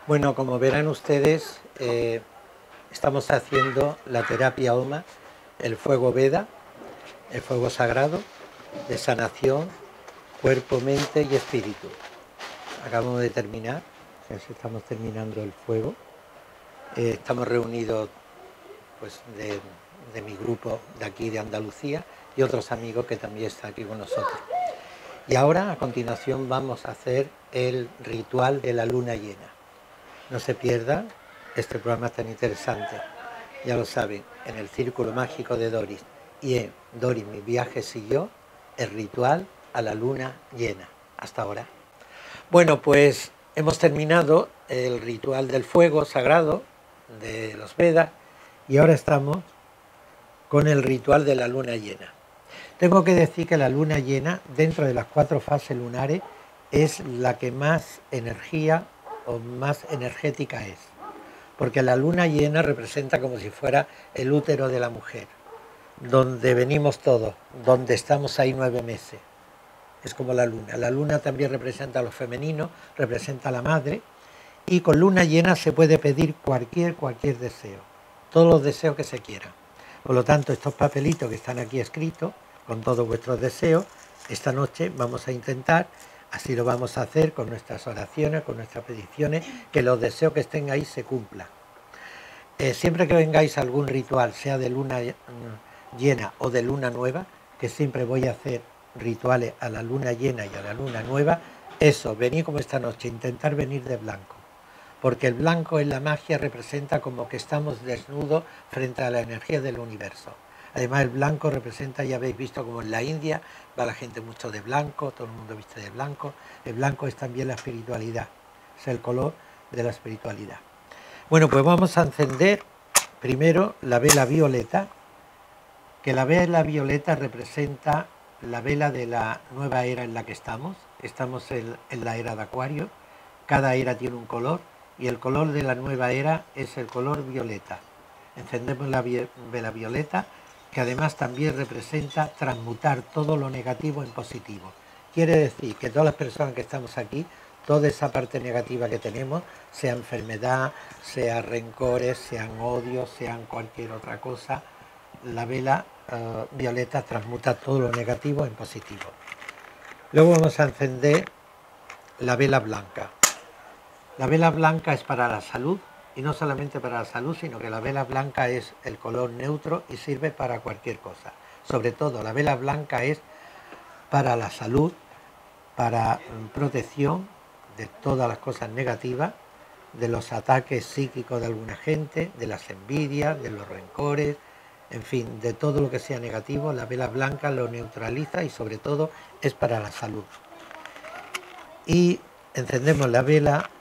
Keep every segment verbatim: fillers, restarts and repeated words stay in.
Bueno, como verán ustedes, eh, estamos haciendo la terapia Homa, el fuego Veda, el fuego sagrado de sanación, cuerpo, mente y espíritu. Acabamos de terminar, estamos terminando el fuego. Eh, estamos reunidos pues, de, de mi grupo de aquí de Andalucía y otros amigos que también están aquí con nosotros. Y ahora, a continuación, vamos a hacer el ritual de la luna llena. No se pierdan este programa tan interesante. Ya lo saben, en el Círculo Mágico de Doris y en Doris, mis viajes y yo, el ritual a la luna llena. Hasta ahora. Bueno, pues hemos terminado el ritual del fuego sagrado de los Vedas y ahora estamos con el ritual de la luna llena. Tengo que decir que la luna llena, dentro de las cuatro fases lunares, es la que más energía o más energética es, porque la luna llena representa como si fuera el útero de la mujer, donde venimos todos, donde estamos ahí nueve meses. Es como la luna. La luna también representa a lo femenino, representa a la madre, y con luna llena se puede pedir cualquier, cualquier deseo, todos los deseos que se quieran. Por lo tanto, estos papelitos que están aquí escritos, con todos vuestros deseos, esta noche vamos a intentar, así lo vamos a hacer con nuestras oraciones, con nuestras peticiones, que los deseos que estén ahí se cumplan. Eh, siempre que vengáis a algún ritual, sea de luna llena o de luna nueva, que siempre voy a hacer rituales a la luna llena y a la luna nueva, eso, venir como esta noche, intentar venir de blanco, porque el blanco en la magia representa como que estamos desnudos frente a la energía del universo. Además el blanco representa, ya habéis visto como en la India va la gente mucho de blanco, todo el mundo viste de blanco. El blanco es también la espiritualidad, es el color de la espiritualidad. Bueno, pues vamos a encender primero la vela violeta, que la vela violeta representa la vela de la nueva era en la que estamos. Estamos en, en la era de Acuario, cada era tiene un color y el color de la nueva era es el color violeta. Encendemos la vela violeta, que además también representa transmutar todo lo negativo en positivo. Quiere decir que todas las personas que estamos aquí, toda esa parte negativa que tenemos, sea enfermedad, sea rencores, sean odios, sean cualquier otra cosa, la vela uh, violeta transmuta todo lo negativo en positivo. Luego vamos a encender la vela blanca. La vela blanca es para la salud, y no solamente para la salud, sino que la vela blanca es el color neutro y sirve para cualquier cosa. Sobre todo, la vela blanca es para la salud, para protección de todas las cosas negativas, de los ataques psíquicos de alguna gente, de las envidias, de los rencores, en fin, de todo lo que sea negativo. La vela blanca lo neutraliza y sobre todo es para la salud. Y encendemos la vela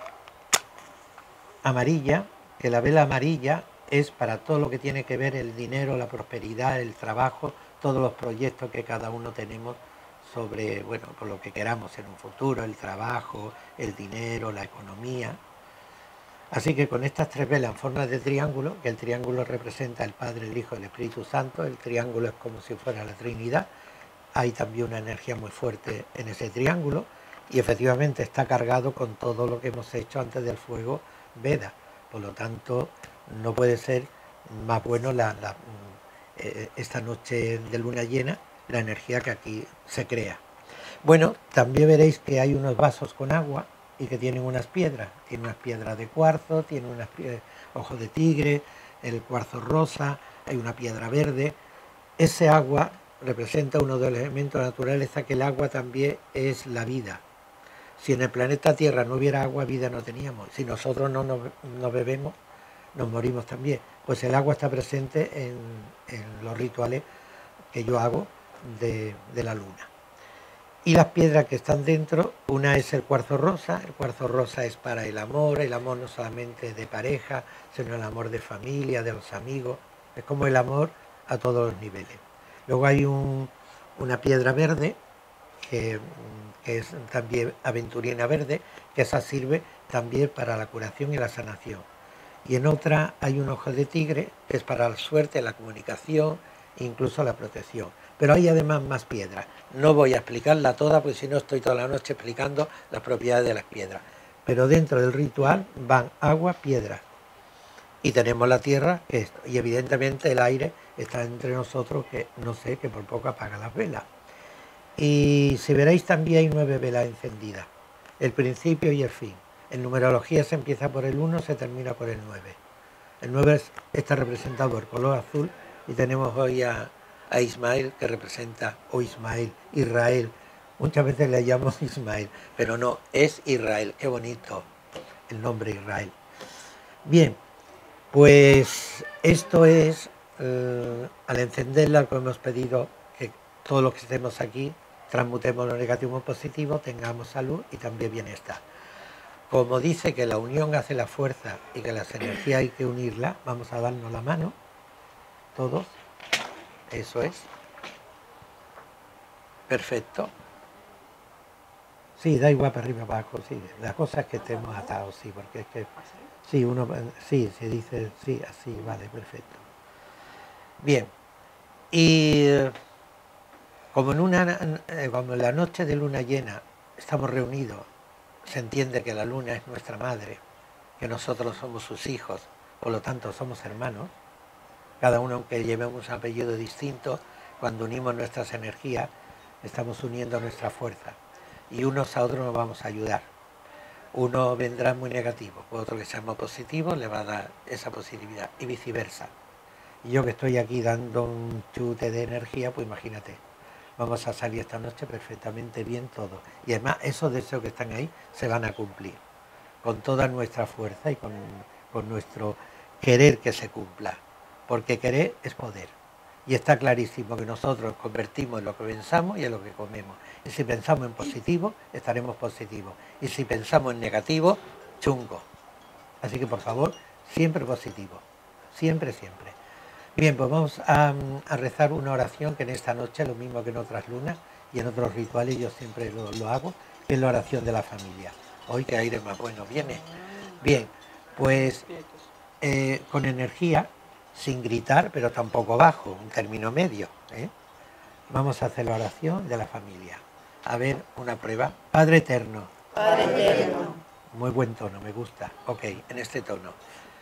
amarilla, que la vela amarilla es para todo lo que tiene que ver el dinero, la prosperidad, el trabajo, todos los proyectos que cada uno tenemos sobre, bueno, por lo que queramos en un futuro, el trabajo, el dinero, la economía. Así que con estas tres velas en forma de triángulo, que el triángulo representa el Padre, el Hijo y el Espíritu Santo, el triángulo es como si fuera la Trinidad, hay también una energía muy fuerte en ese triángulo y efectivamente está cargado con todo lo que hemos hecho antes del fuego Veda, por lo tanto no puede ser más bueno la, la, eh, esta noche de luna llena, la energía que aquí se crea. Bueno, también veréis que hay unos vasos con agua y que tienen unas piedras, tienen unas piedras de cuarzo, tienen unas piedras, ojo de tigre, el cuarzo rosa, hay una piedra verde. Ese agua representa uno de los elementos de la naturaleza, que el agua también es la vida. Si en el planeta Tierra no hubiera agua, vida no teníamos. Si nosotros no nos no bebemos, nos morimos también. Pues el agua está presente en, en los rituales que yo hago de, de la luna. Y las piedras que están dentro, una es el cuarzo rosa. El cuarzo rosa es para el amor, el amor no solamente de pareja, sino el amor de familia, de los amigos. Es como el amor a todos los niveles. Luego hay un, una piedra verde, que, que es también aventurina verde, que esa sirve también para la curación y la sanación. Y en otra hay un ojo de tigre, que es para la suerte, la comunicación e incluso la protección. Pero hay además más piedras. No voy a explicarla toda, porque si no estoy toda la noche explicando las propiedades de las piedras. pero dentro del ritual van agua, piedra. Y tenemos la tierra, que es, y evidentemente el aire está entre nosotros, que no sé, que por poco apaga las velas. Y si veréis también hay nueve velas encendidas, el principio y el fin. En numerología se empieza por el uno, se termina por el nueve. El nueve está representado por el color azul y tenemos hoy a, a Ismael, que representa, o Ismael, Israel. Muchas veces le llamo Ismael, pero no, es Israel. Qué bonito el nombre Israel. Bien, pues esto es, eh, al encenderla, como hemos pedido, que todos los que estemos aquí transmutemos lo negativo en positivo, tengamos salud y también bienestar. Como dice que la unión hace la fuerza y que las energías hay que unirlas, vamos a darnos la mano, todos, eso es. Perfecto. Sí, da igual para arriba, para abajo, sí. La cosa es que estemos atados, sí, porque es que... Sí, uno, sí, se dice, sí, así, vale, perfecto. Bien, y como en, una, como en la noche de luna llena estamos reunidos, se entiende que la luna es nuestra madre, que nosotros somos sus hijos, por lo tanto somos hermanos, cada uno aunque llevemos un apellido distinto, cuando unimos nuestras energías, estamos uniendo nuestra fuerza, y unos a otros nos vamos a ayudar. Uno vendrá muy negativo, otro que sea muy positivo le va a dar esa positividad, y viceversa. Y yo que estoy aquí dando un chute de energía, pues imagínate, vamos a salir esta noche perfectamente bien todo. Y además esos deseos que están ahí se van a cumplir, con toda nuestra fuerza y con, con nuestro querer que se cumpla, porque querer es poder. Y está clarísimo que nosotros convertimos en lo que pensamos y en lo que comemos. Y si pensamos en positivo, estaremos positivos. Y si pensamos en negativo, chungo. Así que por favor, siempre positivo. Siempre, siempre. Bien, pues vamos a, a rezar una oración que en esta noche, lo mismo que en otras lunas y en otros rituales, yo siempre lo, lo hago, que es la oración de la familia. Hoy que aire más bueno viene. Bien, pues eh, con energía, sin gritar, pero tampoco bajo, un término medio, ¿eh? Vamos a hacer la oración de la familia. A ver, una prueba. Padre eterno. Padre eterno. Muy buen tono, me gusta. Ok, en este tono.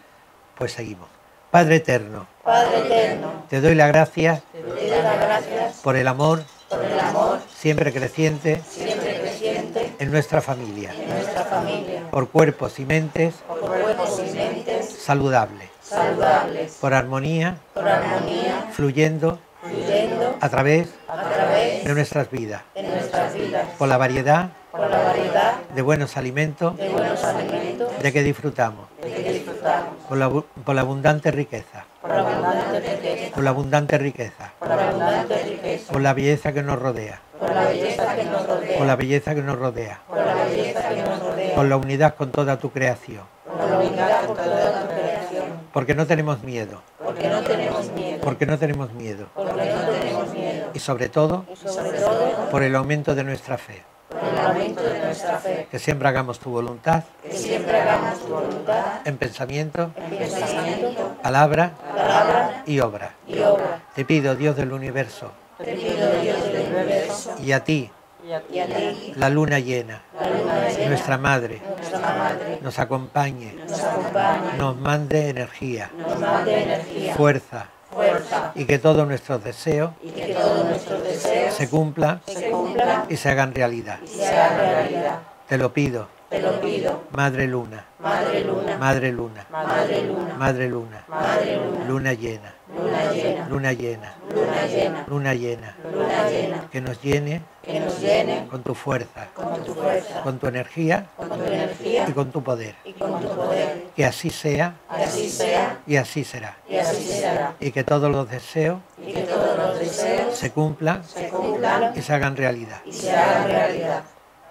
Pues seguimos. Padre eterno. Padre eterno. Te doy las gracias. Te doy las gracias por el amor. Por el amor. Siempre creciente. Siempre creciente. En nuestra familia. En nuestra familia. Por cuerpos y mentes. Por cuerpos y mentes. Saludables. Saludables. Por armonía. Por armonía. Fluyendo. Fluyendo. A través. A través. De nuestras vidas. De nuestras vidas. Por la variedad. Por la variedad. De buenos alimentos. De buenos alimentos. De que disfrutamos. De que disfrutamos. Por la, por la abundante riqueza. Por la abundante riqueza. Por la abundante riqueza. Por la abundante riqueza. Por la belleza que nos rodea. Por la belleza que nos rodea. Por la belleza que nos rodea. Por la belleza que nos rodea. Por la unidad con toda tu creación. Por la unidad con toda tu creación. Porque no tenemos miedo. Porque no tenemos miedo. Porque no tenemos miedo. Porque no tenemos miedo. Y sobre todo, Y sobre todo, por el aumento de nuestra fe. por el aumento de nuestra fe. Que siempre hagamos tu voluntad. Que siempre hagamos tu voluntad. En pensamiento, En pensamiento, palabra palabra y obra. y obra. Te pido, Dios del universo, Te pido, Dios del universo, y a ti, y a ti, la luna llena, la luna llena, nuestra madre, nuestra madre, nos acompañe, nos acompañe, nos mande energía, nos mande energía, fuerza, fuerza, y que todos nuestros deseos y que todos nuestros deseos se cumplan se cumplan y se hagan realidad. y se hagan realidad. Te lo pido, Te lo pido, Madre Luna, Madre Luna, Madre Luna, Madre Luna, Madre Luna, Madre Luna, luna llena, luna llena, luna llena, luna llena, luna llena, luna llena, que nos llene que nos llene con tu fuerza, con tu fuerza, con tu energía con tu energía y con tu poder. y con tu poder. Que así sea Que así sea y así será. y así será. Y que todos los deseos Y que todos los deseos se cumplan se cumplan y se hagan realidad. y se hagan realidad.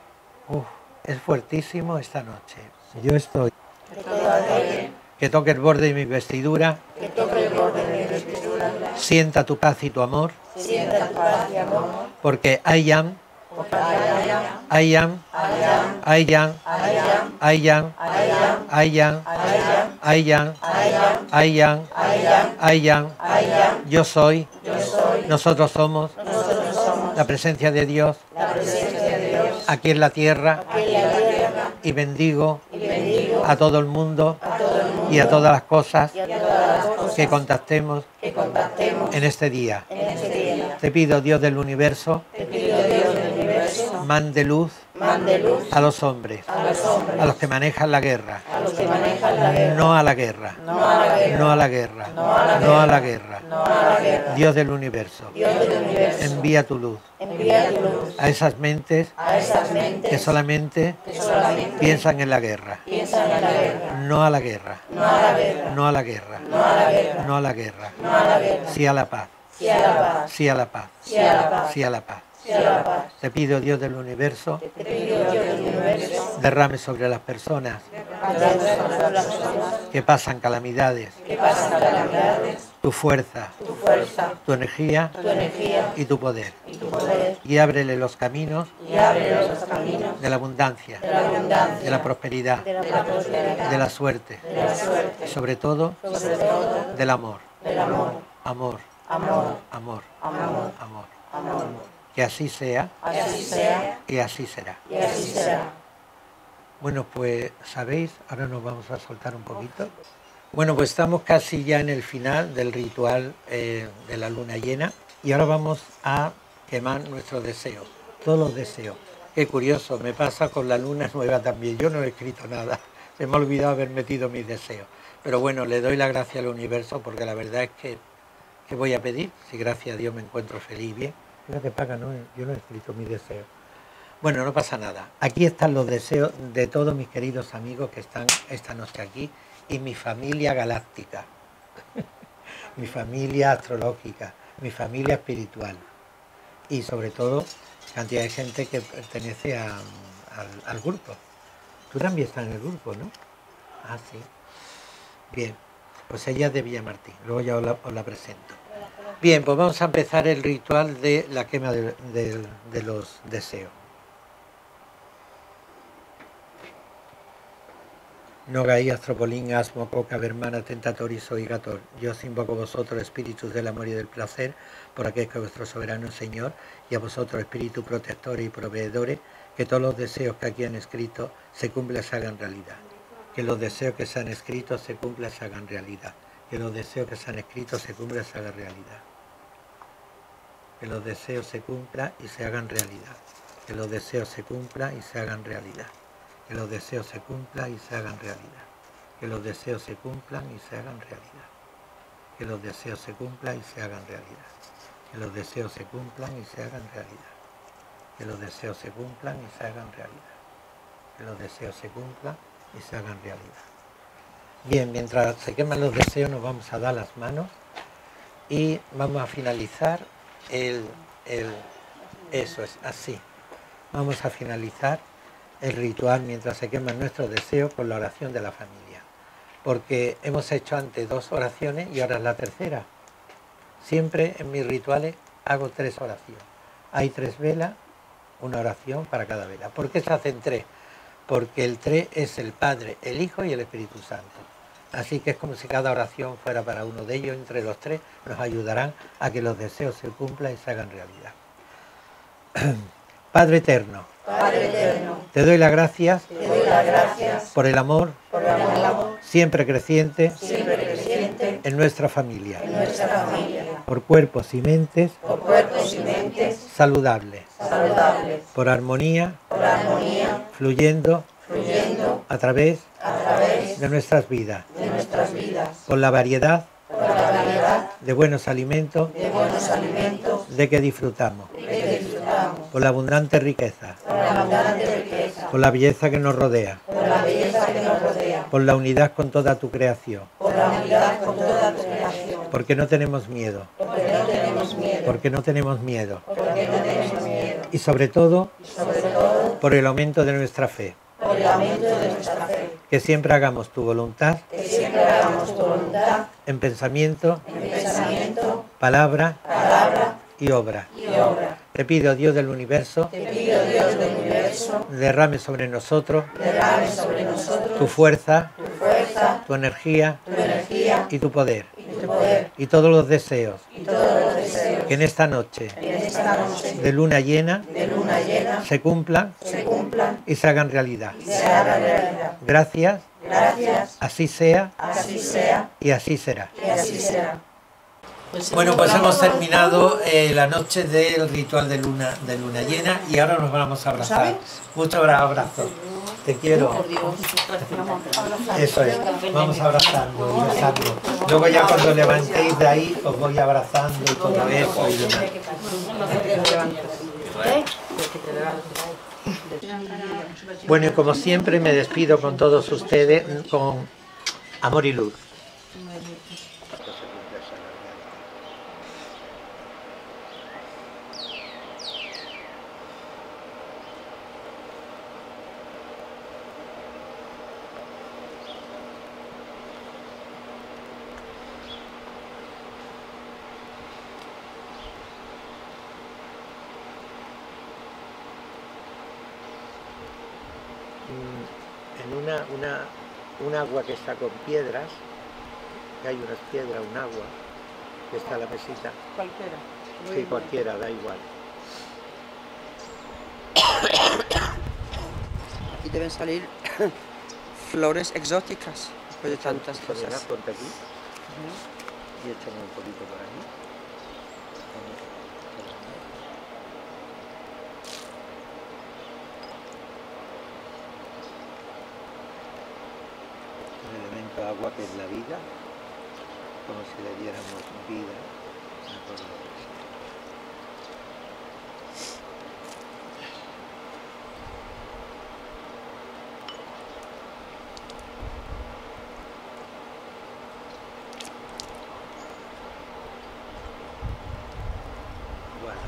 Uf, es fuertísimo esta noche. Yo estoy. Que todo haga bien, Que toque el borde de mi vestidura, que toque el borde de mi vestidura, sienta tu paz y tu amor, sienta tu paz y amor, porque I am, porque allá, I am, allá, I am, allá, I am, allá, I am, allá, I am, allá, I am, allá, I am, allá, yo soy, yo soy, nosotros somos nosotros somos la presencia de Dios la presencia de Dios aquí en la tierra aquí en la tierra y bendigo, y bendigo a todo el mundo, a todo el mundo y a todas las cosas y a todas las cosas que contactemos que contactemos en este día. en este día. Te pido, Dios del universo, Te pido, Dios del universo, mande luz mande luz a los hombres, a los hombres, a los que manejan la guerra, a los que manejan la guerra, no a la guerra, no a la guerra, no a la guerra, no a la no a la guerra. no a la guerra. Dios del universo, Dios del universo, envía tu luz envía tu luz a esas mentes a esas mentes que solamente que solamente piensan en la guerra, piensan en la guerra, no a la guerra, no a la guerra, no a la guerra, no a la guerra, no a la guerra, no a la guerra, sí a la paz, sí a la paz, sí a la paz, sí a la paz, sí a la paz. sí a la paz. Te pido, Dios del universo, Te pido, Dios del universo, derrame sobre las personas derrame sobre las personas que pasan calamidades que pasan calamidades, tu fuerza, tu fuerza, tu energía tu energía y tu poder. y tu poder, Y ábrele los caminos y abre los caminos de la abundancia, de la abundancia, de la prosperidad, de la prosperidad, de la suerte, de la suerte, y sobre todo sobre todo del amor. del amor, Amor, amor, amor, amor, amor. amor. Que así sea Así sea y así será. y así será. Bueno, pues, ¿sabéis? Ahora nos vamos a soltar un poquito. Bueno, pues estamos casi ya en el final del ritual eh, de la luna llena y ahora vamos a quemar nuestros deseos, todos los deseos. Qué curioso, me pasa con la luna nueva también, yo no he escrito nada, se me ha olvidado haber metido mis deseos. Pero bueno, le doy la gracia al universo porque la verdad es que, ¿qué voy a pedir? Si gracias a Dios me encuentro feliz, bien. Fíjate, Paca, no, yo no he escrito mis deseos. Bueno, no pasa nada. Aquí están los deseos de todos mis queridos amigos que están esta noche aquí y mi familia galáctica, mi familia astrológica, mi familia espiritual y sobre todo cantidad de gente que pertenece a, al, al grupo. Tú también estás en el grupo, ¿no? Ah, sí. Bien, pues ella es de Villamartín, luego ya os la, os la presento. Bien, pues vamos a empezar el ritual de la quema de, de, de los deseos. Nogai, Astropolín, Asmo, Coca, Bermana, Tentatoris, Oigator. Yo os invoco a vosotros, espíritus del amor y del placer, por aquel que es vuestro soberano Señor, y a vosotros, espíritus protectores y proveedores, que todos los deseos que aquí han escrito se cumplan y se hagan realidad. Que los deseos que se han escrito se cumplan y se hagan realidad. Que los deseos que se han escrito se cumplan y se hagan realidad. Que los deseos se cumplan y se hagan realidad. Que los deseos se cumplan y se hagan realidad. Que los deseos se cumplan y se hagan realidad. Que los deseos se cumplan y se hagan realidad. Que los deseos se cumplan y se hagan realidad. Que los deseos se cumplan y se hagan realidad. Que los deseos se cumplan y se hagan realidad. Que los deseos se cumplan y se hagan realidad. Bien, mientras se queman los deseos nos vamos a dar las manos y vamos a finalizar el, el eso es así. Vamos a finalizar el ritual mientras se queman nuestros deseos con la oración de la familia. Porque hemos hecho antes dos oraciones y ahora es la tercera. Siempre en mis rituales hago tres oraciones. Hay tres velas, una oración para cada vela. ¿Por qué se hacen tres? Porque el tres es el Padre, el Hijo y el Espíritu Santo. Así que es como si cada oración fuera para uno de ellos. Entre los tres nos ayudarán a que los deseos se cumplan y se hagan realidad. Padre eterno, Padre eterno, te doy las gracias, te doy las gracias por el amor, por el amor siempre creciente, siempre creciente en nuestra familia, en nuestra familia, por cuerpos y mentes por cuerpos y mentes saludables, saludables, por armonía, por armonía, fluyendo fluyendo a través a través de nuestras vidas, de nuestras vidas, por la variedad por la variedad de buenos alimentos de buenos alimentos de que disfrutamos, de que disfrutamos, por la abundante riqueza, por la abundante riqueza, por la belleza que nos rodea, por la belleza que nos rodea, por la unidad con toda tu creación, por la unidad con toda tu creación, porque no tenemos miedo, porque no tenemos miedo, porque no tenemos miedo, porque no tenemos miedo, y sobre todo y sobre todo por el aumento de nuestra fe, por el aumento de nuestra fe, que siempre hagamos tu voluntad que siempre hagamos tu voluntad en pensamiento, en pensamiento, palabra palabra y obra. y obra. Te pido, Dios del universo, Te pido, Dios del universo, derrame sobre nosotros derrame sobre nosotros tu fuerza, tu fuerza, tu energía tu energía y tu poder, y tu poder, y todos los deseos y todos los deseos que en esta noche que en esta noche de luna llena de luna llena se cumplan se cumplan cumplan y se hagan realidad. y se hagan realidad. Gracias, Gracias, así sea así sea y así será. y así será. Bueno, pues hemos terminado eh, la noche del ritual de luna, de luna llena y ahora nos vamos a abrazar. Muchos abrazos. Te quiero. Eso es. Vamos abrazando y besando. Luego ya cuando levantéis de ahí os voy abrazando y todo eso y demás. Bueno, y como siempre me despido con todos ustedes con amor y luz. En una, una, un agua que está con piedras, que hay unas piedras, un agua, que está la mesita. Cualquiera. Sí, cualquiera, da igual. Y deben salir flores exóticas después de tantas Soledad, cosas. ponte aquí y échame un poquito por ahí. El elemento agua que es la vida, como si le diéramos vida a todo lo que sea. Bueno.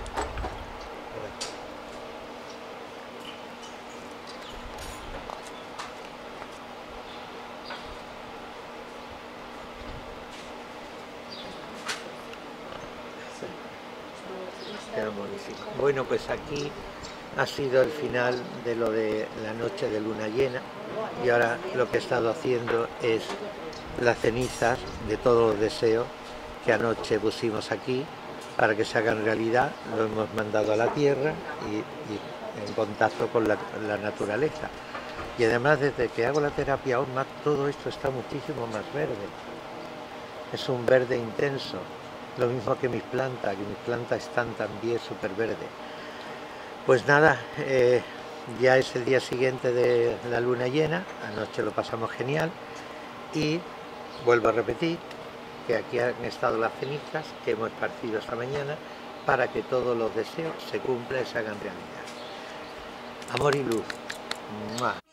Queda buenísimo. Bueno, pues aquí ha sido el final de lo de la noche de luna llena y ahora lo que he estado haciendo es las cenizas de todos los deseos que anoche pusimos aquí para que se hagan realidad. Lo hemos mandado a la tierra y, y en contacto con la, la naturaleza. Y además, desde que hago la terapia O M A, todo esto está muchísimo más verde. Es un verde intenso. Lo mismo que mis plantas, que mis plantas están también súper verdes. Pues nada, eh, ya es el día siguiente de la luna llena, anoche lo pasamos genial y vuelvo a repetir que aquí han estado las cenizas que hemos esparcido esta mañana para que todos los deseos se cumplan y se hagan realidad. Amor y luz. ¡Mua!